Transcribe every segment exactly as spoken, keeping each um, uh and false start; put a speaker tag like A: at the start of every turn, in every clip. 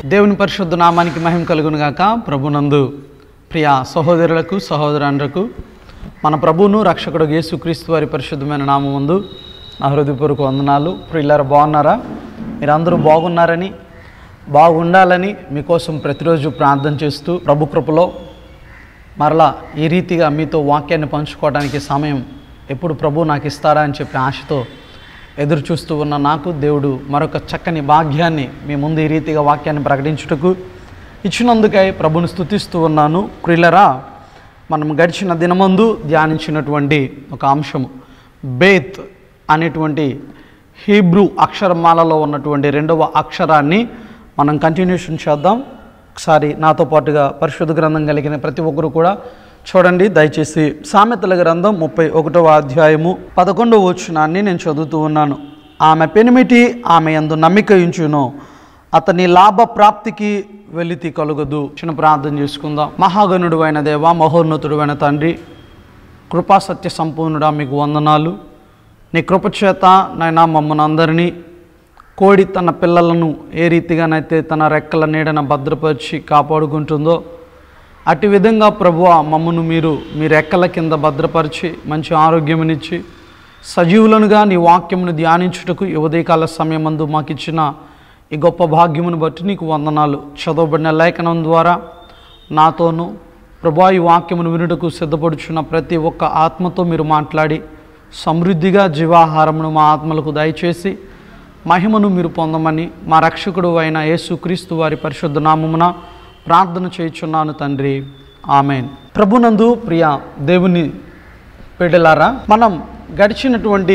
A: దేవుని పరిశుద్ధ నామానికి మహిమ కలుగును గాక. ప్రభునందు ప్రియ సహోదరులకు సహోదరులకు మన ప్రభువును రక్షకుడు యేసుక్రీస్తు వారి పరిశుద్ధమైన నామముందు నా హృదయపూర్వక వందనాలు. ప్రియులారా, బాగున్నారా? మీరందరూ బాగున్నారని, బాగుండాలని మీకోసం ప్రతిరోజు ప్రార్థన చేస్తూ ప్రభు కృపలో మరలా ఈ రీతిగా మీతో వాక్యాన్ని పంచుకోవడానికి సమయం ఎప్పుడు ప్రభు నాకు ఇస్తారా అని చెప్పి ఆశతో ఎదురు చూస్తూ ఉన్న నాకు దేవుడు మరొక చక్కని భాగ్యాన్ని మీ ముందు ఈ రీతిగా వాక్యాన్ని ప్రకటించుటకు ఇచ్చినందుకై ప్రభుని స్తుతిస్తూ ఉన్నాను. ప్రియులారా, మనం గడిచిన దినమందు ధ్యానించినటువంటి ఒక అంశము బేత్ అనేటువంటి హీబ్రూ అక్షరమాలలో ఉన్నటువంటి రెండవ అక్షరాన్ని మనం కంటిన్యూషన్ చేద్దాం. ఒకసారి నాతో పాటుగా పరిశుద్ధ గ్రంథం కలిగిన ప్రతి ఒక్కరు కూడా చూడండి దయచేసి. సామెతల గ్రంథం ముప్పై ఒకటవ అధ్యాయము పదకొండవ వచనాన్ని నేను చదువుతూ ఉన్నాను. ఆమె పెనిమిటి ఆమె యందు నమ్మిక ఉంచును, అతని లాభ ప్రాప్తికి వెలితి కలుగదు. చిన్న ప్రార్థన చేసుకుందాం. మహాగణుడు అయిన దేవ, మహోన్నతుడు అయిన తండ్రి, కృపా సత్య సంపూర్ణుడా, మీకు వందనాలు. నీ కృపచేత నైనా మమ్మల్ని అందరినీ కోడి తన పిల్లలను ఏ రీతిగానైతే తన రెక్కల నీడన భద్రపరిచి కాపాడుకుంటుందో అటు విధంగా ప్రభువ మమ్మను మీరు మీ రెక్కల కింద భద్రపరిచి మంచి ఆరోగ్యమునిచ్చి సజీవులనుగా నీ వాక్యమును ధ్యానించుటకు ఈ ఉదయకాల సమయమందు మాకు ఇచ్చిన ఈ గొప్ప భాగ్యమును బట్టి నీకు వందనాలు. చదవబడిన లేఖనం ద్వారా నాతోనూ ప్రభువా ఈ వాక్యమును వినుటకు సిద్ధపడుచున్న ప్రతి ఒక్క ఆత్మతో మీరు మాట్లాడి సమృద్ధిగా జీవాహారమును మా ఆత్మలకు దయచేసి మహిమను మీరు పొందమని మా రక్షకుడు అయిన యేసుక్రీస్తు వారి పరిశుద్ధ నామమున ప్రార్థన చేయుచున్నాను తండ్రి, ఆమెన్. ప్రభునందు ప్రియ దేవుని బిడ్డలారా, మనం గడిచినటువంటి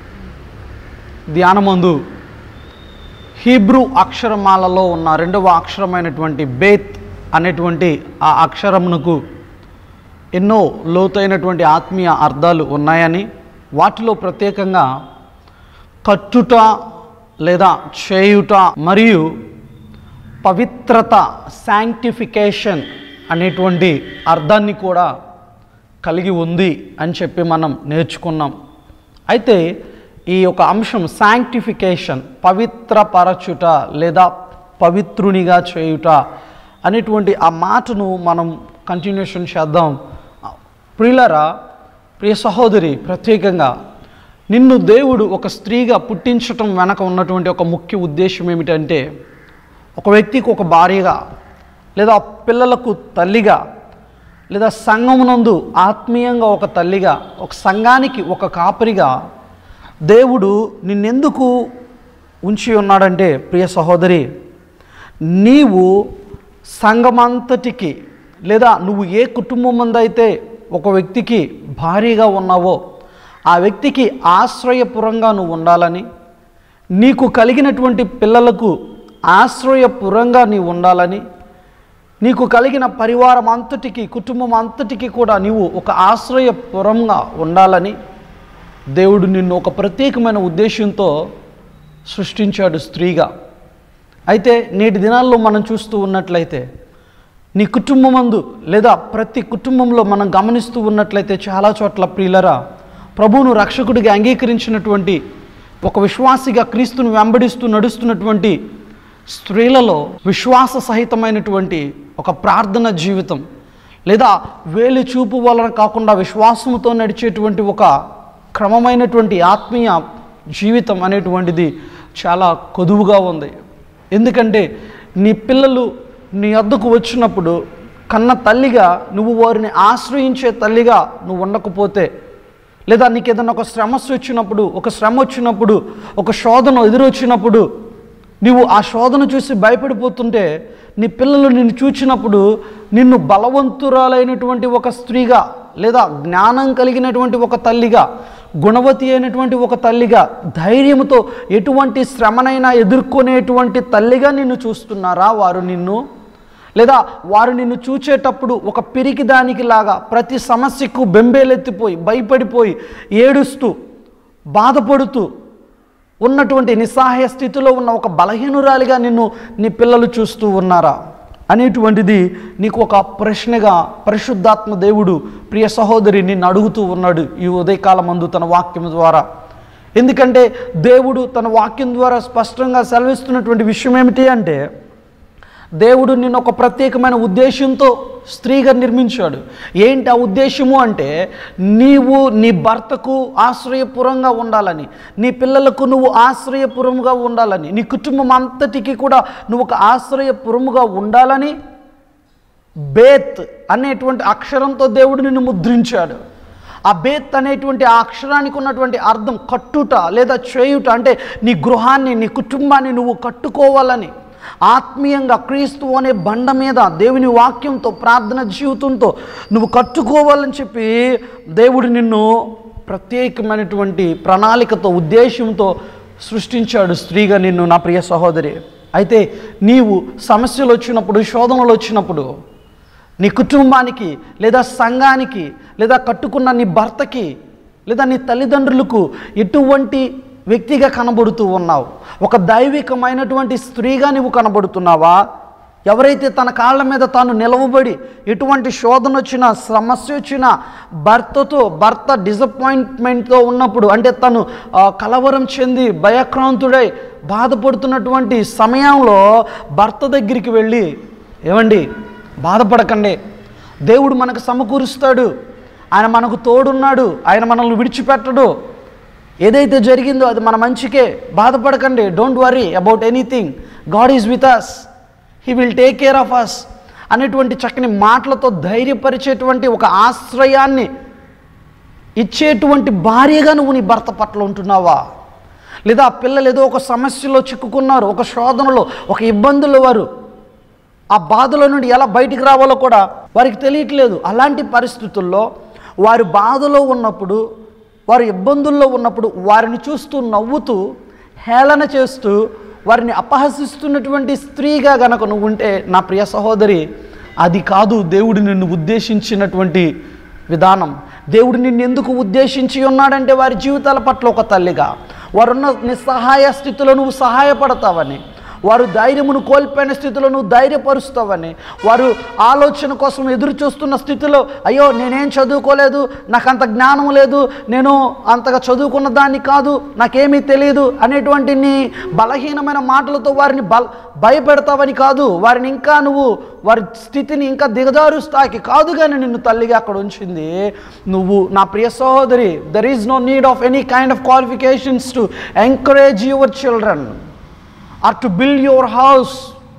A: ధ్యానమందు హీబ్రూ అక్షరమాలలో ఉన్న రెండవ అక్షరమైనటువంటి బేత్ అనేటువంటి ఆ అక్షరమునకు ఎన్నో లోతైనటువంటి ఆత్మీయ అర్థాలు ఉన్నాయని, వాటిలో ప్రత్యేకంగా కట్టుట లేదా చేయుట మరియు పవిత్రత, శాంక్టిఫికేషన్ అనేటువంటి అర్థాన్ని కూడా కలిగి ఉంది అని చెప్పి మనం నేర్చుకున్నాం. అయితే ఈ యొక్క అంశం శాంక్టిఫికేషన్, పవిత్రపరచుట లేదా పవిత్రునిగా చేయుట అనేటువంటి ఆ మాటను మనం కంటిన్యూషన్ చేద్దాం. ప్రియులారా, ప్రియ సహోదరి, ప్రత్యేకంగా నిన్ను దేవుడు ఒక స్త్రీగా పుట్టించటం వెనక ఉన్నటువంటి ఒక ముఖ్య ఉద్దేశం ఏమిటంటే, ఒక వ్యక్తికి ఒక భార్యగా, లేదా పిల్లలకు తల్లిగా, లేదా సంఘమునందు ఆత్మీయంగా ఒక తల్లిగా, ఒక సంఘానికి ఒక కాపరిగా దేవుడు నిన్నెందుకు ఉంచి ఉన్నాడంటే, ప్రియ సహోదరి, నీవు సంఘమంతటికి లేదా నువ్వు ఏ కుటుంబం మందైతే ఒక వ్యక్తికి భార్యగా ఉన్నావో ఆ వ్యక్తికి ఆశ్రయపురంగా నువ్వు ఉండాలని, నీకు కలిగినటువంటి పిల్లలకు ఆశ్రయపురంగా నీవు ఉండాలని, నీకు కలిగిన పరివారం అంతటికి, కుటుంబం అంతటికి కూడా నీవు ఒక ఆశ్రయపురంగా ఉండాలని దేవుడు నిన్ను ఒక ప్రత్యేకమైన ఉద్దేశంతో సృష్టించాడు స్త్రీగా. అయితే నేటి దినాల్లో మనం చూస్తూ ఉన్నట్లయితే నీ కుటుంబమందు లేదా ప్రతి కుటుంబంలో మనం గమనిస్తూ ఉన్నట్లయితే చాలా చోట్ల ప్రియులరా, ప్రభువును రక్షకుడిగా అంగీకరించినటువంటి ఒక విశ్వాసిగా క్రీస్తును వెంబడిస్తూ నడుస్తున్నటువంటి స్త్రీలలో విశ్వాస సహితమైనటువంటి ఒక ప్రార్థన జీవితం లేదా వేలి చూపు వలన కాకుండా విశ్వాసంతో నడిచేటువంటి ఒక క్రమమైనటువంటి ఆత్మీయ జీవితం అనేటువంటిది చాలా కొదువుగా ఉంది. ఎందుకంటే నీ పిల్లలు నీ వద్దకు వచ్చినప్పుడు కన్న తల్లిగా నువ్వు వారిని ఆశ్రయించే తల్లిగా నువ్వు ఉండకపోతే, లేదా నీకు ఏదైనా ఒక శ్రమస్సు వచ్చినప్పుడు, ఒక శ్రమ వచ్చినప్పుడు, ఒక శోధన ఎదురొచ్చినప్పుడు నీవు ఆ శోధన చూసి భయపడిపోతుంటే, నీ పిల్లలు నిన్ను చూచినప్పుడు నిన్ను బలవంతురాలైనటువంటి ఒక స్త్రీగా లేదా జ్ఞానం కలిగినటువంటి ఒక తల్లిగా, గుణవతి అయినటువంటి ఒక తల్లిగా, ధైర్యంతో ఎటువంటి శ్రమనైనా ఎదుర్కొనేటువంటి తల్లిగా నిన్ను చూస్తున్నారా వారు నిన్ను? లేదా వారు నిన్ను చూచేటప్పుడు ఒక పిరికి దానికి లాగా ప్రతి సమస్యకు బెంబేలెత్తిపోయి భయపడిపోయి ఏడుస్తూ బాధపడుతూ ఉన్నటువంటి నిస్సహాయ స్థితిలో ఉన్న ఒక బలహీనురాలిగా నిన్ను నీ పిల్లలు చూస్తూ ఉన్నారా అనేటువంటిది నీకు ఒక ప్రశ్నగా పరిశుద్ధాత్మ దేవుడు ప్రియ సహోదరి నిన్ను అడుగుతూ ఉన్నాడు ఈ ఉదయకాలమందు తన వాక్యం ద్వారా. ఎందుకంటే దేవుడు తన వాక్యం ద్వారా స్పష్టంగా సెలవిస్తున్నటువంటి విషయం ఏమిటి అంటే, దేవుడు నిన్ను ఒక ప్రత్యేకమైన ఉద్దేశంతో స్త్రీగా నిర్మించాడు. ఏంటి ఆ ఉద్దేశము అంటే, నీవు నీ భర్తకు ఆశ్రయపురంగా ఉండాలని, నీ పిల్లలకు నువ్వు ఆశ్రయపురముగా ఉండాలని, నీ కుటుంబం అంతటికి కూడా నువ్వు ఒక ఆశ్రయపురముగా ఉండాలని బేత్ అనేటువంటి అక్షరంతో దేవుడు నిన్ను ముద్రించాడు. ఆ బేత్ అనేటువంటి ఆ అక్షరానికి ఉన్నటువంటి అర్థం కట్టుట లేదా చేయుట, అంటే నీ గృహాన్ని, నీ కుటుంబాన్ని నువ్వు కట్టుకోవాలని, ఆత్మీయంగా క్రీస్తు అనే బండ మీద దేవుని వాక్యంతో, ప్రార్థన జీవితంతో నువ్వు కట్టుకోవాలని చెప్పి దేవుడు నిన్ను ప్రత్యేకమైనటువంటి ప్రణాళికతో, ఉద్దేశంతో సృష్టించాడు స్త్రీగా నిన్ను, నా ప్రియ సహోదరి. అయితే నీవు సమస్యలు వచ్చినప్పుడు, శోధనలు వచ్చినప్పుడు నీ కుటుంబానికి లేదా సంఘానికి లేదా కట్టుకున్న నీ భర్తకి లేదా నీ తల్లిదండ్రులకు ఎటువంటి వ్యక్తిగా కనబడుతూ ఉన్నావు? ఒక దైవికమైనటువంటి స్త్రీగా నువ్వు కనబడుతున్నావా? ఎవరైతే తన కాళ్ళ మీద తాను నిలవబడి ఎటువంటి శోధన వచ్చినా, సమస్య వచ్చినా, భర్తతో భర్త డిసప్పాయింట్మెంట్తో ఉన్నప్పుడు, అంటే తను కలవరం చెంది భయక్రాంతుడై బాధపడుతున్నటువంటి సమయంలో భర్త దగ్గరికి వెళ్ళి, ఏమండి బాధపడకండి, దేవుడు మనకు సమకూరుస్తాడు, ఆయన మనకు తోడున్నాడు, ఆయన మనల్ని విడిచిపెట్టడు, ఏదైతే జరిగిందో అది మన మంచికే, బాధపడకండి, don't worry about anything, God is with us, he will take care of us అనేటువంటి చక్కని మాటలతో ధైర్యపరిచేటువంటి ఒక ఆశ్రయాన్ని ఇచ్చేటువంటి భార్యగా నువ్వు నీ భర్త పట్ల ఉంటున్నావా? లేదా పిల్లలు ఏదో ఒక సమస్యలో చిక్కుకున్నారు, ఒక శోధనలో, ఒక ఇబ్బందులు, వారు ఆ బాధల నుండి ఎలా బయటికి రావాలో కూడా వారికి తెలియట్లేదు. అలాంటి పరిస్థితుల్లో వారు బాధలో ఉన్నప్పుడు, వారు ఇబ్బందుల్లో ఉన్నప్పుడు వారిని చూస్తూ నవ్వుతూ, హేళన చేస్తూ, వారిని అపహసిస్తున్నటువంటి స్త్రీగా గనక నువ్వు ఉంటే, నా ప్రియ సహోదరి, అది కాదు దేవుడు నిన్ను ఉద్దేశించినటువంటి విధానం. దేవుడు నిన్ను ఎందుకు ఉద్దేశించి ఉన్నాడంటే, వారి జీవితాల పట్ల ఒక తల్లిగా, వారున్న నిస్సహాయ స్థితిలో నువ్వు సహాయపడతావని, వారు ధైర్యమును కోల్పోయిన స్థితిలో నువ్వు ధైర్యపరుస్తావని, వారు ఆలోచన కోసం ఎదురు చూస్తున్న స్థితిలో, అయ్యో నేనేం చదువుకోలేదు, నాకు అంత జ్ఞానం లేదు, నేను అంతగా చదువుకున్న దాన్ని కాదు, నాకేమీ తెలియదు అనేటువంటి నీ బలహీనమైన మాటలతో వారిని బల భయపెడతావని కాదు, వారిని ఇంకా నువ్వు వారి స్థితిని ఇంకా దిగజారుస్తాకి కాదు, కానీ నిన్ను తల్లిగా అక్కడ ఉంచింది నువ్వు. నా ప్రియ సహోదరి, there is no need of any kind of qualifications to encourage your children or to build your house.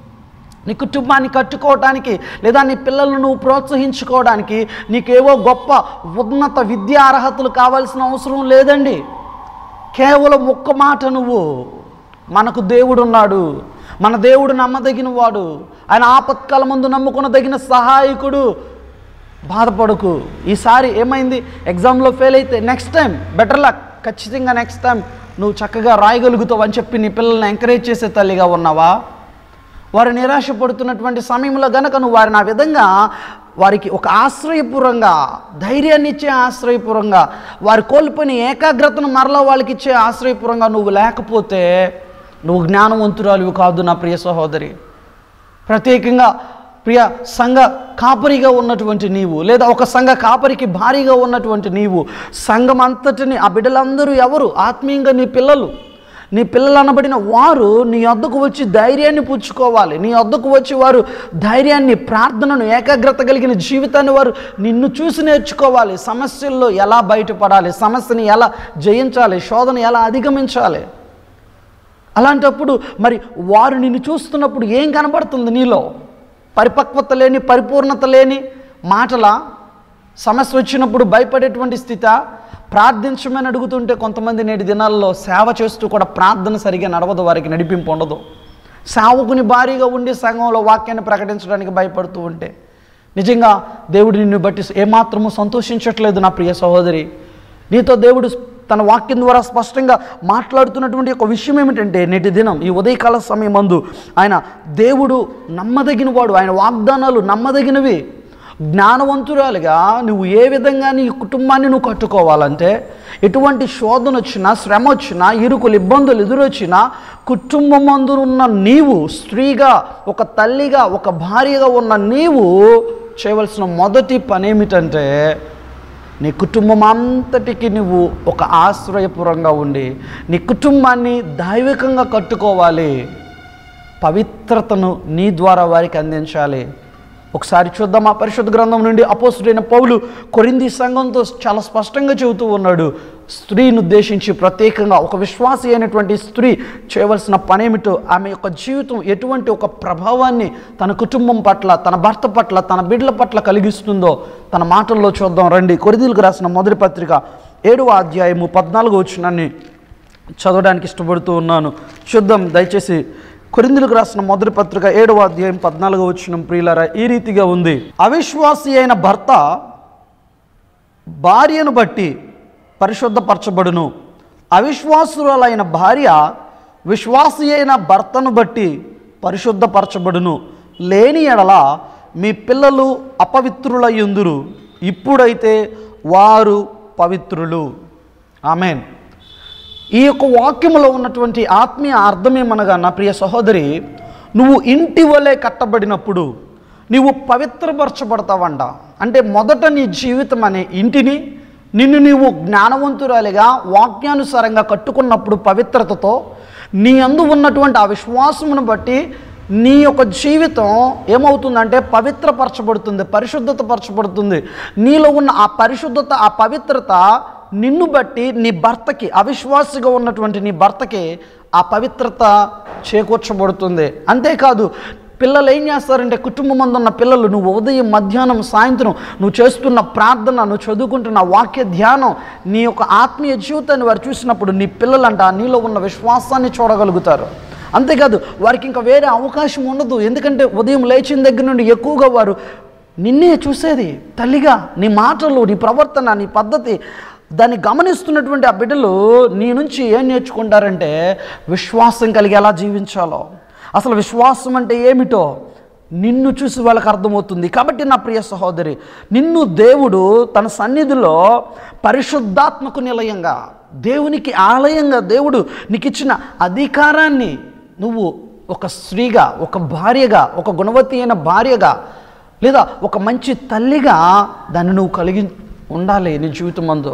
A: నీ కుటుంబాన్ని కట్టుకోవడానికి లేదా నీ పిల్లలను నువ్వు ప్రోత్సహించుకోవడానికి నీకేవో గొప్ప ఉన్నత విద్యా అర్హతలు కావాల్సిన అవసరం లేదండి. కేవలం ఒక్క మాట, నువ్వు మనకు దేవుడు ఉన్నాడు, మన దేవుడు నమ్మదగిన వాడు, ఆయన ఆపత్కాల ముందు నమ్ముకునదగిన సహాయకుడు, బాధపడకు. ఈసారి ఏమైంది, ఎగ్జామ్లో ఫెయిల్ అయితే నెక్స్ట్ టైం బెటర్ లక్, ఖచ్చితంగా నెక్స్ట్ టైం నువ్వు చక్కగా రాయగలుగుతావు అని చెప్పి నీ పిల్లల్ని ఎంకరేజ్ చేసే తల్లిగా ఉన్నావా? వారు నిరాశపడుతున్నటువంటి సమయంలో గనక నువ్వు వారిని ఆ విధంగా వారికి ఒక ఆశ్రయపురంగా, ధైర్యాన్ని ఇచ్చే ఆశ్రయపురంగా, వారి కోల్పోయిన ఏకాగ్రతను మరలా వాళ్ళకి ఇచ్చే ఆశ్రయపురంగా నువ్వు లేకపోతే నువ్వు జ్ఞానవంతురాలివి కాదు, నా ప్రియ సహోదరి. ప్రత్యేకంగా ప్రియ సంఘ కాపరిగా ఉన్నటువంటి నీవు, లేదా ఒక సంఘ కాపరికి భారీగా ఉన్నటువంటి నీవు, సంఘం అంతటిని, ఆ బిడ్డలందరూ ఎవరు? ఆత్మీయంగా నీ పిల్లలు. నీ పిల్లలు అనబడిన వారు నీ వద్దకు వచ్చి ధైర్యాన్ని పుచ్చుకోవాలి. నీ వద్దకు వచ్చి వారు ధైర్యాన్ని, ప్రార్థనను, ఏకాగ్రత కలిగిన జీవితాన్ని వారు నిన్ను చూసి నేర్చుకోవాలి. సమస్యల్లో ఎలా బయటపడాలి, సమస్యని ఎలా జయించాలి, శోధన ఎలా అధిగమించాలి. అలాంటప్పుడు మరి వారు నిన్ను చూస్తున్నప్పుడు ఏం కనబడుతుంది నీలో? పరిపక్వత లేని, పరిపూర్ణత లేని మాటల, సమస్య వచ్చినప్పుడు భయపడేటువంటి స్థితి, ప్రార్థించమని అడుగుతుంటే కొంతమంది నేటి దినాల్లో సేవ చేస్తూ కూడా ప్రార్థన సరిగా నడవదు, వారికి నడిపింపు ఉండదు. సేవకుని భారీగా ఉండి సంఘంలో వాక్యాన్ని ప్రకటించడానికి భయపడుతూ ఉంటే నిజంగా దేవుడు నిన్ను బట్టి ఏమాత్రము సంతోషించట్లేదు, నా ప్రియ సహోదరి. నీతో దేవుడు తన వాక్యం ద్వారా స్పష్టంగా మాట్లాడుతున్నటువంటి ఒక విషయం ఏమిటంటే, నేటి దినం ఈ ఉదయకాల సమయం మందు ఆయన దేవుడు నమ్మదగిన వాడు, ఆయన వాగ్దానాలు నమ్మదగినవి. జ్ఞానవంతురాలుగా నువ్వు ఏ విధంగా నీ కుటుంబాన్ని నువ్వు కట్టుకోవాలంటే, ఎటువంటి శోధన వచ్చినా, శ్రమ వచ్చినా, ఇరుకులు ఇబ్బందులు ఎదురొచ్చినా, కుటుంబమందు ఉన్న నీవు, స్త్రీగా, ఒక తల్లిగా, ఒక భార్యగా ఉన్న నీవు చేయవలసిన మొదటి పని ఏమిటంటే, నీ కుటుంబం అంతటికి నువ్వు ఒక ఆశ్రయపురంగా ఉండి నీ కుటుంబాన్ని దైవికంగా కట్టుకోవాలి. పవిత్రతను నీ ద్వారా వారికి అందించాలి. ఒకసారి చూద్దాం ఆ పరిశుద్ధ గ్రంథం నుండి అపోస్తుడైన పౌలు కొరింథీ సంఘంతో చాలా స్పష్టంగా చెబుతూ ఉన్నాడు. స్త్రీని ఉద్దేశించి ప్రత్యేకంగా ఒక విశ్వాసి అయినటువంటి స్త్రీ చేయవలసిన పనేమిటో, ఆమె యొక్క జీవితం ఎటువంటి ఒక ప్రభావాన్ని తన కుటుంబం పట్ల, తన భర్త పట్ల, తన బిడ్డల పట్ల కలిగిస్తుందో తన మాటల్లో చూద్దాం రండి. కొరింథీయులకు రాసిన మొదటి పత్రిక ఏడవ అధ్యాయము పద్నాలుగో వచనాన్ని చదవడానికి ఇష్టపడుతూ ఉన్నాను. చూద్దాం దయచేసి. కొరింథీయులకు రాసిన మొదటి పత్రిక ఏడవ అధ్యాయం పద్నాలుగో వచనం ప్రియులారా ఈ రీతిగా ఉంది. అవిశ్వాసి అయిన భర్త భార్యను బట్టి పరిశుద్ధపరచబడును, అవిశ్వాసురాలైన భార్య విశ్వాసి అయిన భర్తను బట్టి పరిశుద్ధపరచబడును. లేని ఎడల మీ పిల్లలు అపవిత్రులయ్యుందురు, ఇప్పుడైతే వారు పవిత్రులు. ఆమేన్. ఈ యొక్క వాక్యములో ఉన్నటువంటి ఆత్మీయ అర్థమేమనగా, నా ప్రియ సహోదరి, నువ్వు ఇంటి వలె కట్టబడినప్పుడు నువ్వు పవిత్రపరచబడతావంట. అంటే మొదట నీ జీవితం అనే ఇంటిని నిన్ను నీవు జ్ఞానవంతురాలిగా వాక్యానుసారంగా కట్టుకున్నప్పుడు పవిత్రతతో నీ అందు ఉన్నటువంటి ఆ విశ్వాసమును బట్టి నీ యొక్క జీవితం ఏమవుతుందంటే పవిత్రపరచబడుతుంది, పరిశుద్ధత పరచబడుతుంది. నీలో ఉన్న ఆ పరిశుద్ధత, ఆ పవిత్రత నిన్ను బట్టి నీ భర్తకి, అవిశ్వాసిగా ఉన్నటువంటి నీ భర్తకి ఆ పవిత్రత చేకూర్చబడుతుంది. అంతేకాదు పిల్లలు ఏం చేస్తారంటే, కుటుంబం ఉన్న పిల్లలు నువ్వు ఉదయం మధ్యాహ్నం సాయంత్రం నువ్వు చేస్తున్న ప్రార్థన, నువ్వు చదువుకుంటున్న వాక్య ధ్యానం, నీ యొక్క ఆత్మీయ జీవితాన్ని వారు చూసినప్పుడు నీ పిల్లలంట నీలో ఉన్న విశ్వాసాన్ని చూడగలుగుతారు. అంతేకాదు వారికి ఇంకా వేరే అవకాశం ఉండదు. ఎందుకంటే ఉదయం లేచిన దగ్గర నుండి ఎక్కువగా వారు నిన్నే చూసేది. తల్లిగా నీ మాటలు, నీ ప్రవర్తన, నీ పద్ధతి, దాన్ని గమనిస్తున్నటువంటి ఆ బిడ్డలు నీ నుంచి ఏం నేర్చుకుంటారంటే విశ్వాసం కలిగి ఎలా జీవించాలో, అసలు విశ్వాసం అంటే ఏమిటో నిన్ను చూసి వాళ్ళకి అర్థమవుతుంది. కాబట్టి నా ప్రియ సహోదరి, నిన్ను దేవుడు తన సన్నిధిలో పరిశుద్ధాత్మకు నిలయంగా, దేవునికి ఆలయంగా దేవుడు నీకు ఇచ్చిన అధికారాన్ని నువ్వు ఒక స్త్రీగా, ఒక భార్యగా, ఒక గుణవతి అయిన భార్యగా, లేదా ఒక మంచి తల్లిగా దాన్ని నువ్వు కలిగి ఉండాలి. నీ జీవితం అందు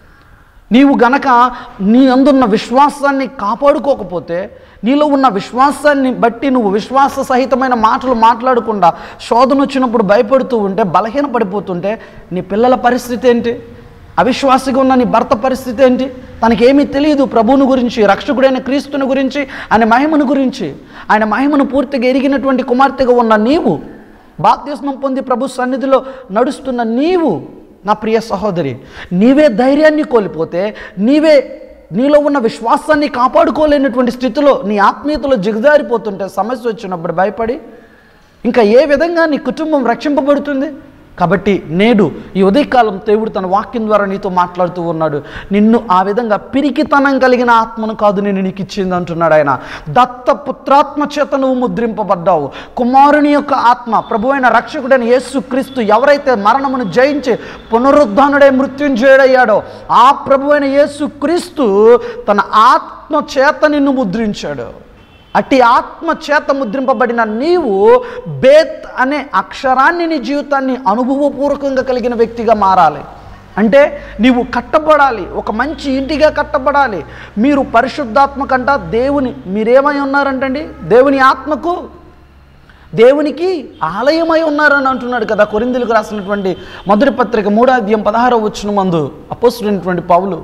A: నీవు గనక నీ అందున్న విశ్వాసాన్ని కాపాడుకోకపోతే, నీలో ఉన్న విశ్వాసాన్ని బట్టి నువ్వు విశ్వాస సహితమైన మాటలు మాట్లాడకుండా శోధన వచ్చినప్పుడు భయపడుతూ ఉంటే, బలహీన పడిపోతుంటే నీ పిల్లల పరిస్థితి ఏంటి? అవిశ్వాసిగా ఉన్న నీ భర్త పరిస్థితి ఏంటి? తనకేమీ తెలియదు ప్రభువుని గురించి, రక్షకుడైన క్రీస్తుని గురించి, ఆయన మహిమను గురించి. ఆయన మహిమను పూర్తిగా ఎరిగినటువంటి కుమార్తెగా ఉన్న నీవు, బాప్తిస్మం పొంది ప్రభు సన్నిధిలో నడుస్తున్న నీవు, నా ప్రియ సహోదరి, నీవే ధైర్యాన్ని కోల్పోతే, నీవే నీలో ఉన్న విశ్వాసాన్ని కాపాడుకోలేనటువంటి స్థితిలో నీ ఆత్మీయతలో జిగజారిపోతుంటే, సమస్య వచ్చినప్పుడు భయపడి ఇంకా ఏ విధంగా నీ కుటుంబం రక్షింపబడుతుంది? కాబట్టి నేడు ఈ ఉదయకాలం దేవుడు తన వాక్యం ద్వారా నీతో మాట్లాడుతూ ఉన్నాడు. నిన్ను ఆ విధంగా పిరికితనం కలిగిన ఆత్మను కాదు నేను నీకు ఇచ్చింది అంటున్నాడు ఆయన. దత్త పుత్రాత్మ చేత నువ్వు ముద్రింపబడ్డావు. కుమారుని యొక్క ఆత్మ, ప్రభు అయిన రక్షకుడైన యేసు క్రీస్తు ఎవరైతే మరణమును జయించి పునరుద్ధానుడై మృత్యుంజయుడయ్యాడో ఆ ప్రభు అయిన యేసు క్రీస్తు తన ఆత్మ చేత నిన్ను ముద్రించాడు. అట్టి ఆత్మ చేత ముద్రింపబడిన నీవు బేత్ అనే అక్షరాన్ని నీ జీవితాన్ని అనుభవపూర్వకంగా కలిగిన వ్యక్తిగా మారాలి. అంటే నీవు కట్టబడాలి, ఒక మంచి ఇంటిగా కట్టబడాలి. మీరు పరిశుద్ధాత్మ కంట దేవుని, మీరేమై ఉన్నారంటండి? దేవుని ఆత్మకు, దేవునికి ఆలయమై ఉన్నారని అంటున్నాడు కదా కొరింథీయులకు రాసినటువంటి మొదటి పత్రిక మూడో అధ్యాయం పదహారవ వచనం మందు అపోస్తలుడైనటువంటి పౌలు.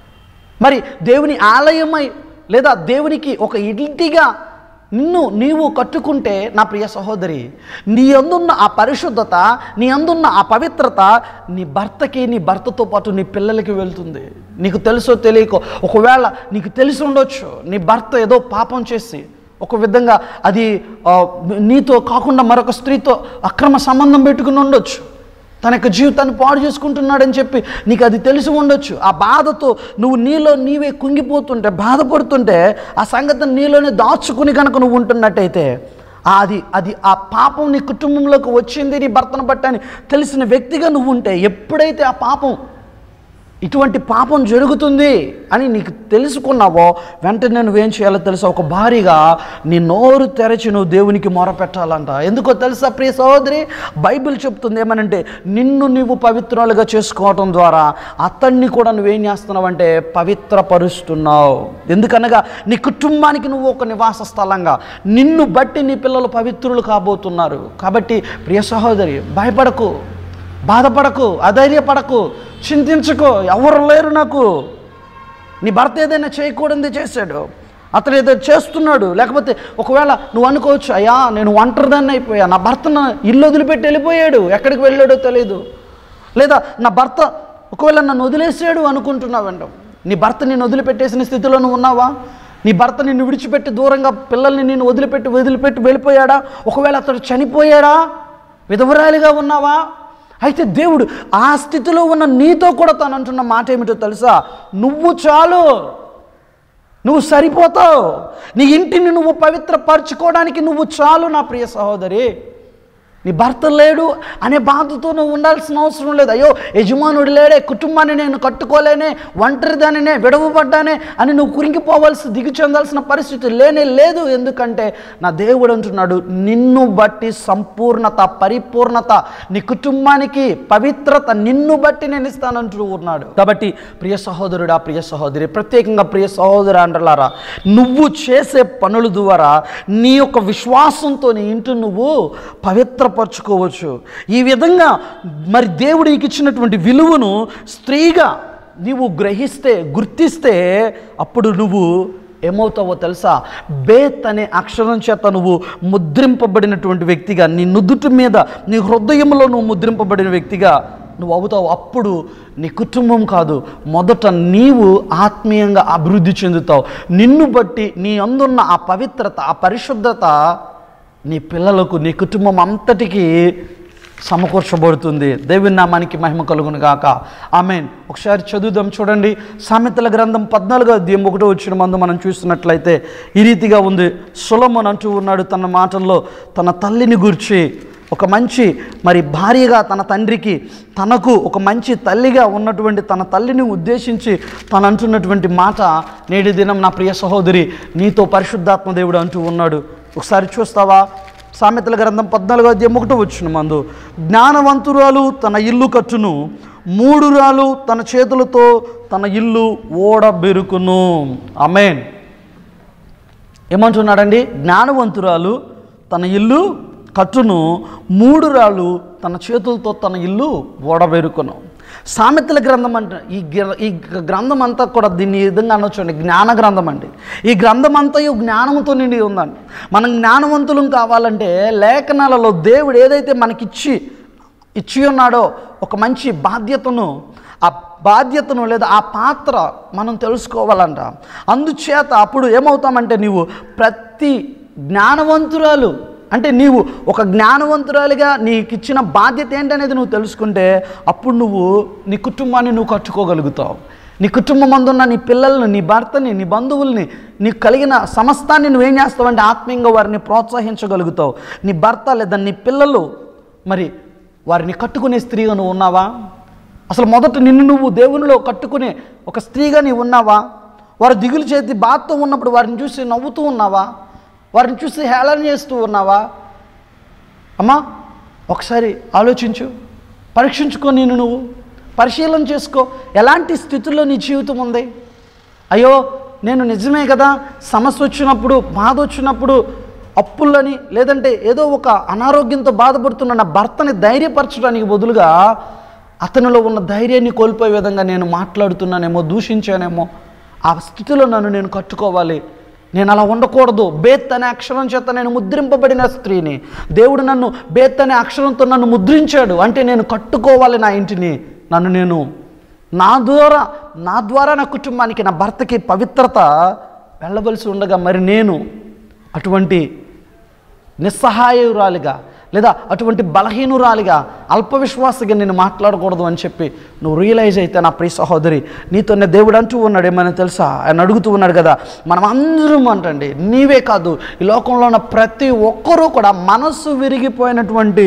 A: మరి దేవుని ఆలయమై లేదా దేవునికి ఒక ఇంటిగా నిన్ను నీవు కట్టుకుంటే, నా ప్రియ సహోదరి, నీ అందున్న ఆ పరిశుద్ధత, నీ అందున్న ఆ పవిత్రత నీ భర్తకి, నీ భర్తతో పాటు నీ పిల్లలకి వెళ్తుంది. నీకు తెలుసో తెలియకో, ఒకవేళ నీకు తెలిసి ఉండొచ్చు నీ భర్త ఏదో పాపం చేసి ఒక విధంగా అది నీతో కాకుండా మరొక స్త్రీతో అక్రమ సంబంధం పెట్టుకుని ఉండొచ్చు, తన యొక్క జీవితాన్ని పాడు చేసుకుంటున్నాడని చెప్పి నీకు అది తెలిసి ఉండొచ్చు. ఆ బాధతో నువ్వు నీలో నీవే కుంగిపోతుంటే, బాధపడుతుంటే, ఆ సంగతిని నీలోనే దాచుకుని కనుక నువ్వు ఉంటున్నట్టయితే అది అది ఆ పాపం నీ కుటుంబంలోకి వచ్చింది నీ భర్తను బట్టి అని తెలిసిన వ్యక్తిగా నువ్వు ఉంటే, ఎప్పుడైతే ఆ పాపం ఇటువంటి పాపం జరుగుతుంది అని నీకు తెలుసుకున్నావో వెంటనే నువ్వేం చేయాలో తెలుసా? ఒక భారీగా నీ నోరు తెరచి నువ్వు దేవునికి మొరపెట్టాలంట. ఎందుకో తెలుసా ప్రియ సహోదరి, బైబిల్ చెప్తుంది ఏమనంటే, నిన్ను నువ్వు పవిత్రాలుగా చేసుకోవటం ద్వారా అతన్ని కూడా నువ్వేం చేస్తున్నావంటే పవిత్రపరుస్తున్నావు. ఎందుకనగా నీ కుటుంబానికి నువ్వు ఒక నివాస స్థలంగా, నిన్ను బట్టి నీ పిల్లలు పవిత్రులు కాబోతున్నారు. కాబట్టి ప్రియ సహోదరి, భయపడకు, బాధపడకు, అధైర్యపడకు, చింతించకు. ఎవరు లేరు నాకు. నీ భర్త ఏదైనా చేయకూడదు చేశాడు, అతను ఏదో చేస్తున్నాడు. లేకపోతే ఒకవేళ నువ్వు అనుకోవచ్చు, అయ్యా నేను ఒంటరిదాన్ని అయిపోయా, నా భర్తను ఇల్లు వదిలిపెట్టి వెళ్ళిపోయాడు, ఎక్కడికి వెళ్ళాడో తెలియదు. లేదా నా భర్త ఒకవేళ నన్ను వదిలేసాడు అనుకుంటున్నావంట. నీ భర్త నిన్ను వదిలిపెట్టేసిన స్థితిలో నువ్వు ఉన్నావా? నీ భర్త నిన్ను విడిచిపెట్టి దూరంగా పిల్లల్ని నిన్ను వదిలిపెట్టి వదిలిపెట్టి వెళ్ళిపోయాడా? ఒకవేళ అతడు చనిపోయాడా? విధవరాలిగా ఉన్నావా? అయితే దేవుడు ఆ స్థితిలో ఉన్న నీతో కూడా తను అంటున్న మాట ఏమిటో తెలుసా? నువ్వు చాలు, నువ్వు సరిపోతావు, నీ ఇంటిని నువ్వు పవిత్రపరచుకోవడానికి నువ్వు చాలు నా ప్రియ సహోదరి. నీ భర్త లేడు అనే బాధతో నువ్వు ఉండాల్సిన అవసరం లేదు. అయ్యో యజమానుడు లేడే, కుటుంబాన్ని నేను కట్టుకోలేనే, ఒంటరిదానినే, విడవబడ్డానే అని నువ్వు కురింగిపోవాల్సి దిగు చెందాల్సిన పరిస్థితి లేనే లేదు. ఎందుకంటే నా దేవుడు అంటున్నాడు, నిన్ను బట్టి సంపూర్ణత, పరిపూర్ణత, నీ కుటుంబానికి పవిత్రత నిన్ను బట్టి నేను ఇస్తానంటూ ఉన్నాడు. కాబట్టి ప్రియ సహోదరుడా, ప్రియ సహోదరి, ప్రత్యేకంగా ప్రియ సహోదరు అంటలారా, నువ్వు చేసే పనుల ద్వారా నీ యొక్క విశ్వాసంతో నీ ఇంటిని నువ్వు పవిత్ర పరచుకోవచ్చు. ఈ విధంగా మరి దేవుడు నీకు ఇచ్చినటువంటి విలువను స్త్రీగా నీవు గ్రహిస్తే, గుర్తిస్తే, అప్పుడు నువ్వు ఏమవుతావో తెలుసా? బేత్ అనే అక్షరం చేత నువ్వు ముద్రింపబడినటువంటి వ్యక్తిగా, నీ నుదుటి మీద, నీ హృదయంలో నువ్వు ముద్రింపబడిన వ్యక్తిగా నువ్వు అవుతావు. అప్పుడు నీ కుటుంబం కాదు, మొదట నీవు ఆత్మీయంగా అభివృద్ధి చెందుతావు. నిన్ను బట్టి నీ అందున్న ఆ పవిత్రత, ఆ పరిశుద్ధత నీ పిల్లలకు, నీ కుటుంబం అంతటికీ సమకూర్చబడుతుంది. దేవుని నామానికి మహిమ కలుగును గాక. ఆమేన్. ఒకసారి చదువుదాం, చూడండి. సామెతల గ్రంథం పద్నాలుగో అధ్యాయం ఒకటో వచ్చిన మందు మనం చూస్తున్నట్లయితే ఈ రీతిగా ఉంది. సొలొమోను అంటూ ఉన్నాడు తన మాటల్లో, తన తల్లిని గూర్చి, ఒక మంచి మరి భార్యగా తన తండ్రికి, తనకు ఒక మంచి తల్లిగా ఉన్నటువంటి తన తల్లిని ఉద్దేశించి తను అంటున్నటువంటి మాట నేటి దినం నా ప్రియ సహోదరి నీతో పరిశుద్ధాత్మ దేవుడు అంటూ ఉన్నాడు. ఒకసారి చూస్తావా? సామెతల గ్రంథం పద్నాలుగో అధ్యాయం ఒకటో వచ్చిన మందు, జ్ఞానవంతురాలు తన ఇల్లు కట్టును, మూడురాలు తన చేతులతో తన ఇల్లు ఓడబెరుకును. ఆమేన్. ఏమంటున్నాడండి? జ్ఞానవంతురాలు తన ఇల్లు కట్టును, మూడురాలు తన చేతులతో తన ఇల్లు ఓడబెరుకును. సామెతల గ్రంథం అంటే ఈ ఈ గ్రంథం అంతా కూడా దీన్ని ఈ విధంగా అనొచ్చండి, జ్ఞాన గ్రంథం అండి. ఈ గ్రంథం అంతయు జ్ఞానంతో నిండి ఉందండి. మనం జ్ఞానవంతులం కావాలంటే లేఖనాలలో దేవుడు ఏదైతే మనకిచ్చి ఇచ్చి ఉన్నాడో ఒక మంచి బాధ్యతను, ఆ బాధ్యతను లేదా ఆ పాత్ర మనం తెలుసుకోవాలంట. అందుచేత అప్పుడు ఏమవుతామంటే, నీవు ప్రతి జ్ఞానవంతురాలు అంటే నీవు ఒక జ్ఞానవంతురాలిగా నీకు ఇచ్చిన బాధ్యత ఏంటనేది నువ్వు తెలుసుకుంటే అప్పుడు నువ్వు నీ కుటుంబాన్ని నువ్వు కట్టుకోగలుగుతావు. నీ కుటుంబం అందున్న నీ పిల్లల్ని, నీ భర్తని, నీ బంధువుల్ని, నీకు కలిగిన సమస్తాన్ని నువ్వేం చేస్తావంటే ఆత్మీయంగా వారిని ప్రోత్సహించగలుగుతావు. నీ భర్త లేదా నీ పిల్లలు మరి వారిని కట్టుకునే స్త్రీగా నువ్వు ఉన్నావా? అసలు మొదట నిన్ను నువ్వు దేవునిలో కట్టుకునే ఒక స్త్రీగా నీవు ఉన్నావా? వారు దిగులు చేతి బాధతో ఉన్నప్పుడు వారిని చూసి నవ్వుతూ ఉన్నావా? వారిని చూసి హేళన చేస్తూ ఉన్నావా? అమ్మా ఒకసారి ఆలోచించు, పరీక్షించుకో, నేను నువ్వు పరిశీలన చేసుకో. ఎలాంటి స్థితిలో నీ జీవితం ఉంది? అయ్యో నేను నిజమే కదా, సమస్య వచ్చినప్పుడు, బాధ వచ్చినప్పుడు, అప్పులని లేదంటే ఏదో ఒక అనారోగ్యంతో బాధపడుతున్న నా భర్తని ధైర్యపరచడానికి బదులుగా అతనిలో ఉన్న ధైర్యాన్ని కోల్పోయే విధంగా నేను మాట్లాడుతున్నానేమో, దూషించానేమో. ఆ స్థితిలో నన్ను నేను కట్టుకోవాలి. నేను అలా ఉండకూడదు. బేత్ అనే అక్షరం చేత నేను ముద్రింపబడిన స్త్రీని. దేవుడు నన్ను బేత్ అనే అక్షరంతో నన్ను ముద్రించాడు అంటే నేను కట్టుకోవాలి నా ఇంటిని. నన్ను నేను నా ద్వారా నా ద్వారా నా కుటుంబానికి, నా భర్తకి పవిత్రత వెళ్ళవలసి ఉండగా మరి నేను అటువంటి నిస్సహాయురాలిగా లేదా అటువంటి బలహీనురాలిగా, అల్పవిశ్వాసగా నేను మాట్లాడకూడదు అని చెప్పి నువ్వు రియలైజ్ అయితే నా ప్రియ సహోదరి, నీతోనే దేవుడు అంటూ ఉన్నాడు. ఏమైనా తెలుసా? ఆయన అడుగుతూ ఉన్నాడు కదా, మనం అందరం అంటండి, నీవే కాదు ఈ లోకంలో ఉన్న ప్రతి ఒక్కరూ కూడా మనస్సు విరిగిపోయినటువంటి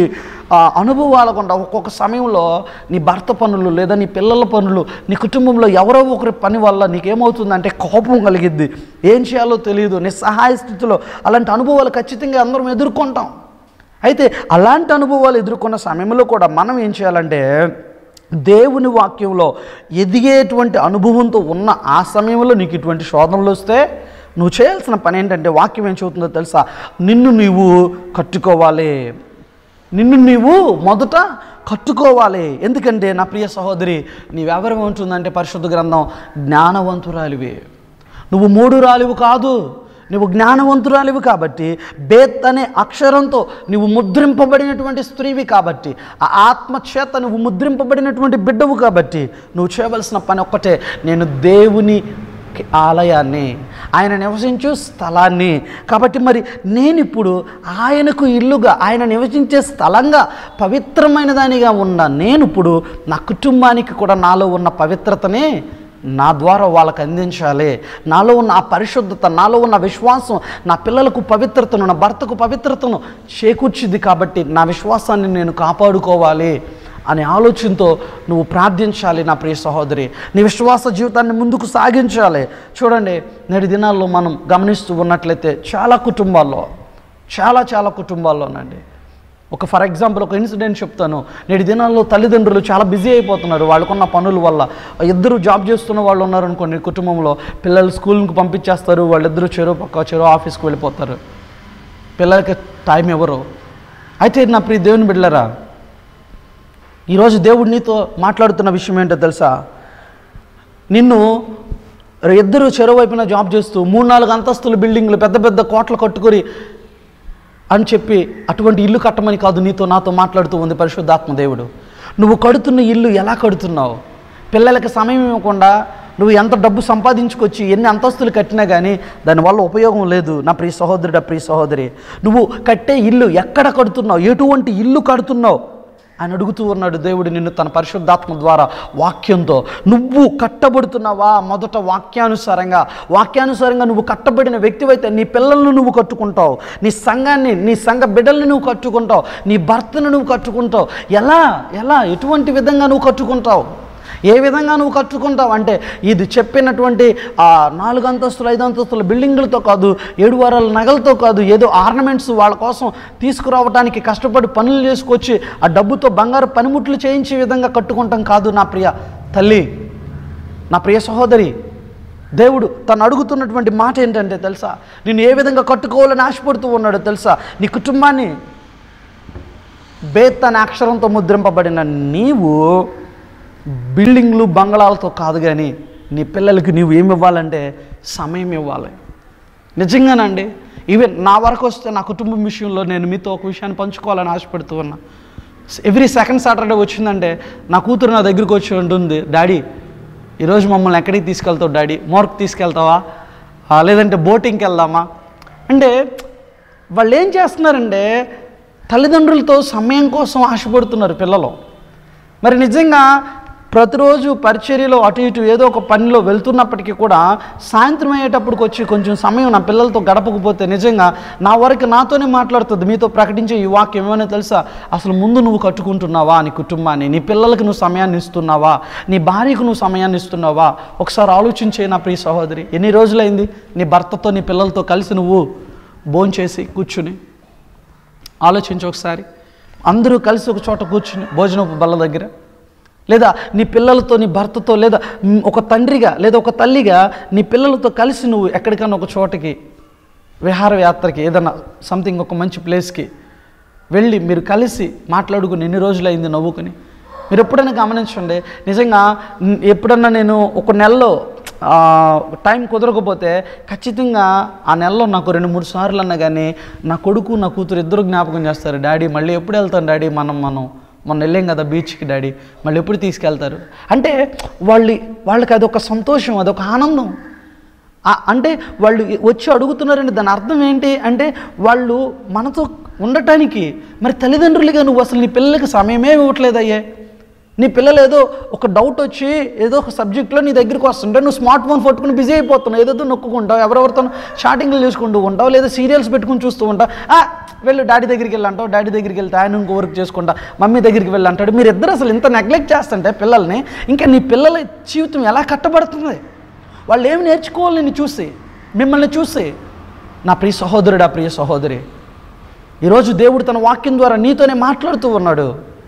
A: అనుభవాలు కూడా ఒక్కొక్క సమయంలో నీ భర్త పనులు లేదా నీ పిల్లల పనులు నీ కుటుంబంలో ఎవరో ఒకరి పని వల్ల నీకేమవుతుందంటే కోపం కలిగిద్ది, ఏం చేయాలో తెలియదు, నిస్సహాయ స్థితిలో అలాంటి అనుభవాలు ఖచ్చితంగా అందరం ఎదుర్కొంటాం. అయితే అలాంటి అనుభవాలు ఎదుర్కొన్న సమయంలో కూడా మనం ఏం చేయాలంటే దేవుని వాక్యంలో ఎదిగేటువంటి అనుభవంతో ఉన్న ఆ సమయంలో నీకు ఇటువంటి శోధనలు వస్తే నువ్వు చేయాల్సిన పని ఏంటంటే వాక్యం ఏం చెబుతుందో తెలుసా? నిన్ను నీవు కట్టుకోవాలి, నిన్ను నీవు మొదట కట్టుకోవాలి. ఎందుకంటే నా ప్రియ సహోదరి, నీవెవరు ఉంటుందంటే పరిశుద్ధ గ్రంథం జ్ఞానవంతురాలివి, నువ్వు మూడు రాలివి కాదు, నువ్వు జ్ఞానవంతురాలివి కాబట్టి, బేత్ అనే అక్షరంతో నువ్వు ముద్రింపబడినటువంటి స్త్రీవి కాబట్టి, ఆ ఆత్మచేత నువ్వు ముద్రింపబడినటువంటి బిడ్డవు కాబట్టి నువ్వు చేయవలసిన పని ఒక్కటే, నేను దేవుని ఆలయాన్ని, ఆయన నివసించు స్థలాన్ని, కాబట్టి మరి నేను ఇప్పుడు ఆయనకు ఇల్లుగా, ఆయన నివసించే స్థలంగా పవిత్రమైన దానిగా ఉన్న నేను ఇప్పుడు నా కుటుంబానికి కూడా నాలో ఉన్న పవిత్రతనే నా ద్వారా వాళ్ళకు అందించాలి. నాలో ఉన్న ఆ పరిశుద్ధత, నాలో ఉన్న విశ్వాసం నా పిల్లలకు పవిత్రతను, నా భర్తకు పవిత్రతను చేకూర్చింది కాబట్టి నా విశ్వాసాన్ని నేను కాపాడుకోవాలి అనే ఆలోచనతో నువ్వు ప్రార్థించాలి. నా ప్రియ సహోదరి, నీ విశ్వాస జీవితాన్ని ముందుకు సాగించాలి. చూడండి, నేటి దినాల్లో మనం గమనిస్తూ ఉన్నట్లయితే చాలా కుటుంబాల్లో చాలా చాలా కుటుంబాల్లోనండి, ఒక ఫర్ ఎగ్జాంపుల్ ఒక ఇన్సిడెంట్ చెప్తాను. నేటి దినాల్లో తల్లిదండ్రులు చాలా బిజీ అయిపోతున్నారు వాళ్ళకున్న పనుల వల్ల. ఇద్దరు జాబ్ చేస్తున్న వాళ్ళు ఉన్నారనుకోండి కుటుంబంలో, పిల్లలు స్కూల్కి పంపించేస్తారు, వాళ్ళిద్దరూ చెరో పక్క చెరో ఆఫీస్కి వెళ్ళిపోతారు, పిల్లలకి టైం ఎవరు. అయితే నా ప్రియ దేవుని బిడ్డలారా, ఈరోజు దేవుడు నీతో మాట్లాడుతున్న విషయం ఏంటో తెలుసా? నిన్ను ఇద్దరు చెరో వైపున జాబ్ చేస్తూ మూడు నాలుగు అంతస్తుల బిల్డింగ్లు పెద్ద పెద్ద కోట్లు కట్టుకొని అని చెప్పి అటువంటి ఇల్లు కట్టమని కాదు నీతో నాతో మాట్లాడుతూ ఉంది పరిశుద్ధాత్మ దేవుడు. నువ్వు కడుతున్న ఇల్లు ఎలా కడుతున్నావు? పిల్లలకి సమయం ఇవ్వకుండా నువ్వు ఎంత డబ్బు సంపాదించుకొచ్చి ఎన్ని అంతస్తులు కట్టినా కానీ దానివల్ల ఉపయోగం లేదు. నా ప్రియ సహోదరుడా, ప్రియ సహోదరి, నువ్వు కట్టే ఇల్లు ఎక్కడ కడుతున్నావు, ఎటువంటి ఇల్లు కడుతున్నావు అని అడుగుతూ ఉన్నాడు దేవుడు నిన్ను తన పరిశుద్ధాత్మ ద్వారా వాక్యంతో. నువ్వు కట్టబడుతున్నావా? మొదట వాక్యానుసారంగా వాక్యానుసారంగా నువ్వు కట్టబడిన వ్యక్తివైతే నీ పిల్లలను నువ్వు కట్టుకుంటావు, నీ సంఘాన్ని, నీ సంఘ బిడ్డల్ని నువ్వు కట్టుకుంటావు, నీ భర్తను నువ్వు కట్టుకుంటావు. ఎలా ఎలా ఎటువంటి విధంగా నువ్వు కట్టుకుంటావు? ఏ విధంగా నువ్వు కట్టుకుంటావు అంటే ఇది చెప్పినటువంటి ఆ నాలుగు అంతస్తులు ఐదు అంతస్తుల బిల్డింగులతో కాదు, ఏడు వారాల నగలతో కాదు, ఏదో ఆర్నమెంట్స్ వాళ్ళ కోసం తీసుకురావడానికి కష్టపడి పనులు చేసుకొచ్చి ఆ డబ్బుతో బంగారు పనిముట్లు చేయించే విధంగా కట్టుకుంటాం కాదు. నా ప్రియ తల్లి, నా ప్రియ సహోదరి, దేవుడు తను అడుగుతున్నటువంటి మాట ఏంటంటే తెలుసా? నిన్ను ఏ విధంగా కట్టుకోవాలని ఆశపడుతూ ఉన్నాడో తెలుసా? నీ కుటుంబాన్ని బేత్ అనే అక్షరంతో ముద్రింపబడిన నీవు బిల్డింగ్లు బంగళాలతో కాదు, కానీ నీ పిల్లలకి నీవు ఏమి ఇవ్వాలంటే సమయం ఇవ్వాలి. నిజంగానండి, ఈవెన్ నా వరకు వస్తే నా కుటుంబం విషయంలో నేను మీతో ఒక విషయాన్ని పంచుకోవాలని ఆశపడుతూ ఉన్నా. ఎవ్రీ సెకండ్ సాటర్డే వచ్చిందంటే నా కూతురు నా దగ్గరికి వచ్చి ఉంటుంది, డాడీ ఈరోజు మమ్మల్ని ఎక్కడికి తీసుకెళ్తావు డాడీ? మోర్క్ తీసుకెళ్తావా, లేదంటే బోటింగ్కి వెళ్దామా? అంటే వాళ్ళు ఏం చేస్తున్నారంటే తల్లిదండ్రులతో సమయం కోసం ఆశపడుతున్నారు పిల్లలు. మరి నిజంగా ప్రతిరోజు పరిచర్యలో అటు ఇటు ఏదో ఒక పనిలో వెళ్తున్నప్పటికీ కూడా సాయంత్రం అయ్యేటప్పటికి వచ్చి కొంచెం సమయం నా పిల్లలతో గడపకపోతే నిజంగా నా వరకు నాతోనే మాట్లాడుతుంది. మీతో ప్రకటించే ఈ వాక్యం ఏమైనా తెలుసా? అసలు ముందు నువ్వు కట్టుకుంటున్నావా నీ కుటుంబాన్ని? నీ పిల్లలకు నువ్వు సమయాన్ని ఇస్తున్నావా? నీ భార్యకు నువ్వు సమయాన్ని ఇస్తున్నావా? ఒకసారి ఆలోచించే నా ప్రియ సహోదరి, ఎన్ని రోజులైంది నీ భర్తతో నీ పిల్లలతో కలిసి నువ్వు భోంచేసి కూర్చుని? ఆలోచించి ఒకసారి. అందరూ కలిసి ఒక చోట కూర్చుని భోజనపు బల్ల దగ్గర, లేదా నీ పిల్లలతో నీ భర్తతో, లేదా ఒక తండ్రిగా లేదా ఒక తల్లిగా నీ పిల్లలతో కలిసి నువ్వు ఎక్కడికన్నా ఒక చోటకి విహారయాత్రకి ఏదైనా సంథింగ్ ఒక మంచి ప్లేస్కి వెళ్ళి మీరు కలిసి మాట్లాడుకుని ఎన్ని రోజులైంది నవ్వుకుని? మీరు ఎప్పుడైనా గమనించండి, నిజంగా ఎప్పుడన్నా నేను ఒక నెలలో టైం కుదరకపోతే ఖచ్చితంగా ఆ నెలలో నాకు రెండు మూడు సార్లు అన్నా కానీ నా కొడుకు నా కూతురు ఇద్దరు జ్ఞాపకం చేస్తారు, డాడీ మళ్ళీ ఎప్పుడు వెళ్తాం డాడీ, మనం మనం మొన్న వెళ్ళాం కదా బీచ్కి డాడీ, మళ్ళీ ఎప్పుడు తీసుకెళ్తారు? అంటే వాళ్ళు వాళ్ళకి అదొక సంతోషం, అదొక ఆనందం. అంటే వాళ్ళు వచ్చి అడుగుతున్నారండి, దాని అర్థం ఏంటి అంటే వాళ్ళు మనతో ఉండటానికి. మరి తల్లిదండ్రులుగా నువ్వు అసలు నీ పిల్లలకి సమయమే ఇవ్వట్లేదయ్యే. నీ పిల్లలు ఏదో ఒక డౌట్ వచ్చి ఏదో ఒక సబ్జెక్ట్లో నీ దగ్గరికి వస్తుంటే నువ్వు స్మార్ట్ ఫోన్ పట్టుకుని బిజీ అయిపోతున్నావు, ఏదో నొక్కుంటావు, ఎవరెవరితో చాటింగ్లు చేసుకుంటూ ఉంటావు, లేదా సీరియల్స్ పెట్టుకుని చూస్తూ ఉంటావు. వెళ్ళు డాడీ దగ్గరికి వెళ్ళి అంటావు, డాడీ దగ్గరికి వెళ్తే ఆయన ఇంకో వర్క్ చేసుకుంటా మమ్మీ దగ్గరికి వెళ్ళి అంటాడు. మీరు ఇద్దరు అసలు ఇంత నెగ్లెక్ట్ చేస్తుంటే పిల్లల్ని, ఇంకా నీ పిల్లల జీవితం ఎలా కట్టబడుతుంది? వాళ్ళు ఏమి నేర్చుకోవాలి నిన్ను చూసి, మిమ్మల్ని చూసి? నా ప్రియ సహోదరుడా, ప్రియ సహోదరి, ఈరోజు దేవుడు తన వాక్యం ద్వారా నీతోనే మాట్లాడుతూ ఉన్నాడు.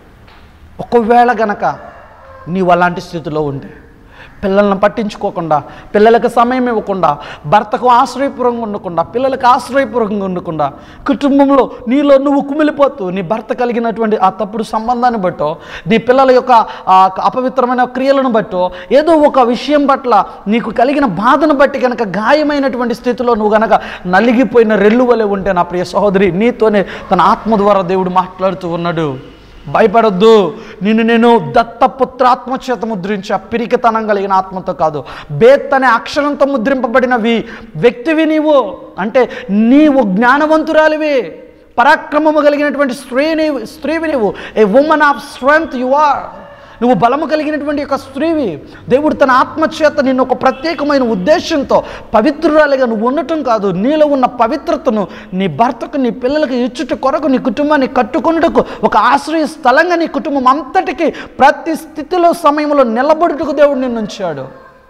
A: ఒకవేళ గనక నీవు అలాంటి స్థితిలో ఉంటే, పిల్లలను పట్టించుకోకుండా, పిల్లలకు సమయం ఇవ్వకుండా, భర్తకు ఆశ్రయపూర్వకంగా ఉండకుండా, పిల్లలకు ఆశ్రయపూర్వకంగా ఉండకుండా, కుటుంబంలో నీలో నువ్వు కుమిలిపోతూ నీ భర్త కలిగినటువంటి ఆ తప్పుడు సంబంధాన్ని బట్టో, నీ పిల్లల యొక్క అపవిత్రమైన క్రియలను బట్టో, ఏదో ఒక విషయం పట్ల నీకు కలిగిన బాధను బట్టి కనుక గాయమైనటువంటి స్థితిలో నువ్వు కనుక నలిగిపోయిన రెల్లు వలె ఉంటే, నా ప్రియ సహోదరి, నీతోనే తన ఆత్మ ద్వారా దేవుడు మాట్లాడుతూ ఉన్నాడు. భయపడొద్దు. నిన్ను నేను దత్తపుత్రాత్మ చేత ముద్రించా, పిరికితనం కలిగిన ఆత్మతో కాదు, బేత్ అనే అక్షరంతో ముద్రింపబడినవి వ్యక్తివి నీవు. అంటే నీవు జ్ఞానవంతురాలివి, పరాక్రమము కలిగినటువంటి స్త్రీ నీవు స్త్రీవి నీవు a woman of strength you are. నువ్వు బలము కలిగినటువంటి యొక్క స్త్రీవి. దేవుడు తన ఆత్మచేత నిన్ను ఒక ప్రత్యేకమైన ఉద్దేశంతో పవిత్రురాలిగా నువ్వు ఉండటం కాదు, నీలో ఉన్న పవిత్రతను నీ భర్తకు, నీ పిల్లలకు ఇచ్చుట కొరకు, నీ కుటుంబాన్ని కట్టుకొనుటకు ఒక ఆశ్రయ స్థలంగా నీ కుటుంబం అంతటికి ప్రతి స్థితిలో సమయంలో నిలబడుటకు దేవుడు నిన్ను ఉంచాడు.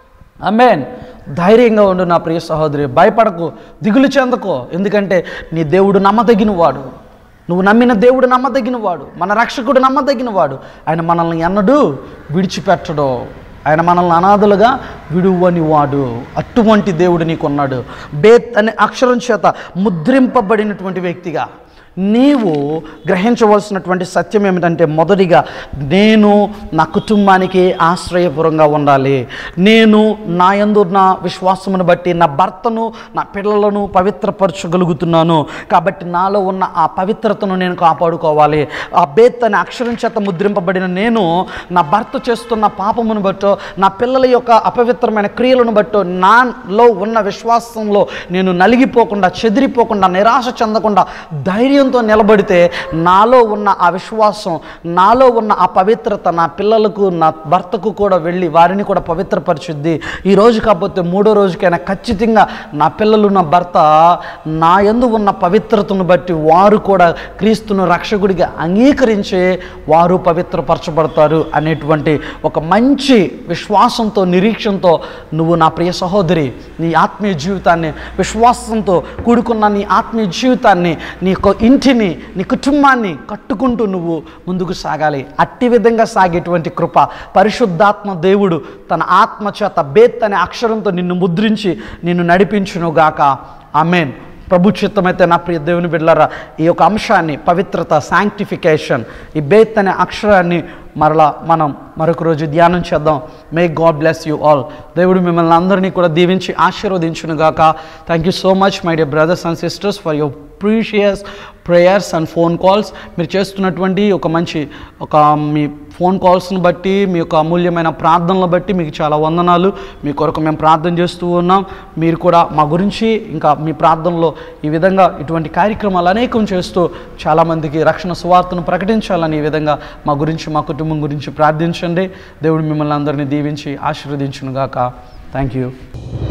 A: ఆమేన్. ధైర్యంగా ఉండు నా ప్రియ సహోదరి, భయపడకు, దిగులు చెందకు. ఎందుకంటే నీ దేవుడు నమ్మదగిన వాడు. నువ్వు నమ్మిన దేవుడు నమ్మదగిన వాడు, మన రక్షకుడు నమ్మదగిన వాడు. ఆయన మనల్ని ఎన్నడూ విడిచిపెట్టడు, ఆయన మనల్ని అనాథలుగా విడువని వాడు. అటువంటి దేవుడు నీకున్నాడు. బేత్ అనే అక్షరం చేత ముద్రింపబడినటువంటి వ్యక్తిగా నీవు గ్రహించవలసినటువంటి సత్యం ఏమిటంటే, మొదటిగా నేను నా కుటుంబానికి ఆశ్రయపురంగా ఉండాలి. నేను నా యందు నా విశ్వాసమును బట్టి నా భర్తను, నా పిల్లలను పవిత్రపరచగలుగుతున్నాను. కాబట్టి నాలో ఉన్న ఆ పవిత్రతను నేను కాపాడుకోవాలి. ఆ బేత్ అనే అక్షరం చేత ముద్రింపబడిన నేను నా భర్త చేస్తున్న పాపమును బట్టో, నా పిల్లల యొక్క అపవిత్రమైన క్రియలను బట్టో, నాలో ఉన్న విశ్వాసంలో నేను నలిగిపోకుండా, చెదిరిపోకుండా, నిరాశ చెందకుండా ధైర్యం నిలబడితే నాలో ఉన్న ఆ విశ్వాసం, నాలో ఉన్న ఆ పవిత్రత నా పిల్లలకు, నా భర్తకు కూడా వెళ్ళి వారిని కూడా పవిత్రపరిచుద్ది. ఈ రోజు కాకపోతే మూడో రోజుకైనా ఖచ్చితంగా నా పిల్లలు, నా భర్త నా యందు ఉన్న పవిత్రతను బట్టి వారు కూడా క్రీస్తును రక్షకుడిగా అంగీకరించే వారు పవిత్రపరచబడతారు అనేటువంటి ఒక మంచి విశ్వాసంతో, నిరీక్షణతో నువ్వు నా ప్రియ సహోదరి నీ ఆత్మీయ జీవితాన్ని, విశ్వాసంతో కూడుకున్న నీ ఆత్మీయ జీవితాన్ని, నీ ఇంటిని, నీ కుటుంబాన్ని కట్టుకుంటూ నువ్వు ముందుకు సాగాలి. అట్టి విధంగా సాగేటువంటి కృప పరిశుద్ధాత్మ దేవుడు తన ఆత్మ చేత బేత్ అనే అక్షరంతో నిన్ను ముద్రించి నిన్ను నడిపించునుగాక. ఆమేన్. ప్రభు చిత్తమైతే నా ప్రియ దేవుని బిడ్డలారా, ఈ యొక్క అంశాన్ని, పవిత్రత, శాంక్టిఫికేషన్, ఈ బేత్ అనే అక్షరాన్ని మరలా మనం మరొక రోజు ధ్యానం చేద్దాం. May God bless you all. దేవుడు మిమ్మల్ని అందరినీ కూడా దీవించి ఆశీర్వదించునుగాక. Thank you so much my dear brothers and sisters for your precious prayers and phone calls. మీరు చేస్తున్నటువంటి ఒక మంచి ఒక మీ ఫోన్ కాల్స్ని బట్టి, మీ యొక్క అమూల్యమైన ప్రార్థనలు బట్టి మీకు చాలా వందనాలు. మీ కొరకు మేము ప్రార్థన చేస్తూ ఉన్నాం. మీరు కూడా మా గురించి ఇంకా మీ ప్రార్థనలో ఈ విధంగా ఇటువంటి కార్యక్రమాలు అనేకం చేస్తూ చాలామందికి రక్షణ సువార్తను ప్రకటించాలని ఈ విధంగా మా గురించి, మా కుటుంబం గురించి ప్రార్థించండి. దేవుడు మిమ్మల్ని అందరినీ దీవించి ఆశీర్వదించునుగాక. Thank you.